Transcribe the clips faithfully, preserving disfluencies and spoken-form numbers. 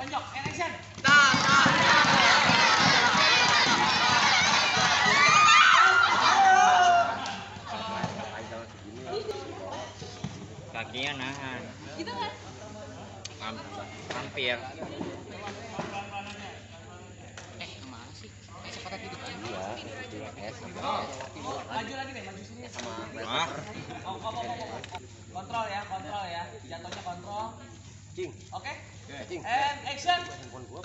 tunjuk, and action. Kakinya nahan. Gitu kan? Hampir. Eh, kemana sih? Eh, sepatah tidur. Iya, S sama Oh, S. oh, maju lagi deh, maju sini. Sama Ah, Oh, oh, oh, oh, oh. Kontrol ya, kontrol ya. Jatuhnya kontrol. Cing. Oke? Cing. And action. Handphone gua.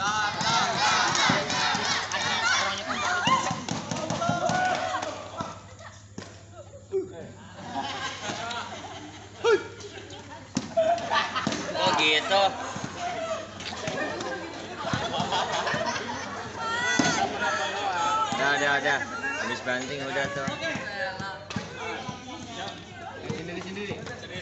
kok gitu? Udah, udah, udah. Habis banting udah tuh. Sendiri sendiri.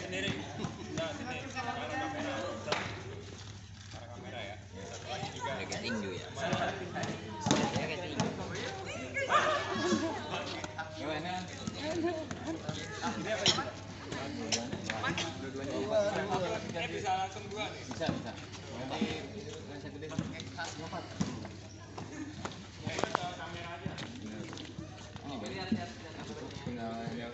Kayak tinju ya. Kayak tinju. Bisa langsung dua nih. Bisa, bisa. Lihat, lihat, lihat.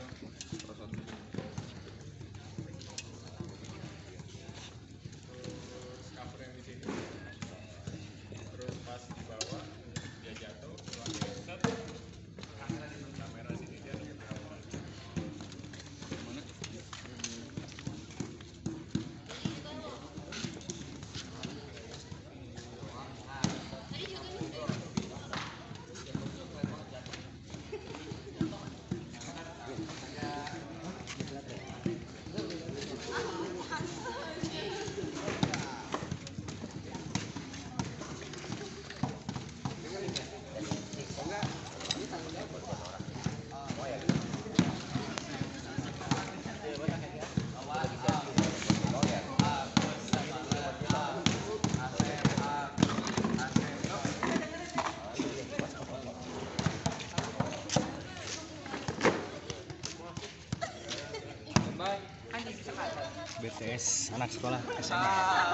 B T S anak sekolah S M A.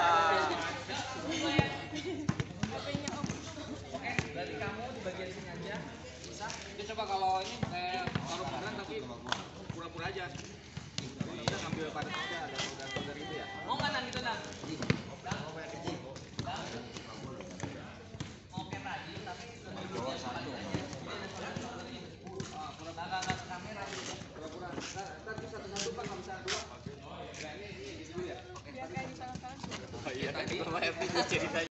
Oke, berarti kamu di bagian sini aja. Bisa? Kita coba kalau ini kayak taruh beneran tapi pura-pura aja. Kita sambil padat aja, ada saudara-saudara gitu ya. Oh, enggak nang gitu nang. Oke tadi tapi bawa satu. Pura-pura enggak kamera. Pura-pura. Ntar kita satu-satu Pak, enggak bisa dua. Nah, ini ini dulu ya. Oke. Biar kayak di sana-sana. Oh iya, tadi Bapak F cerita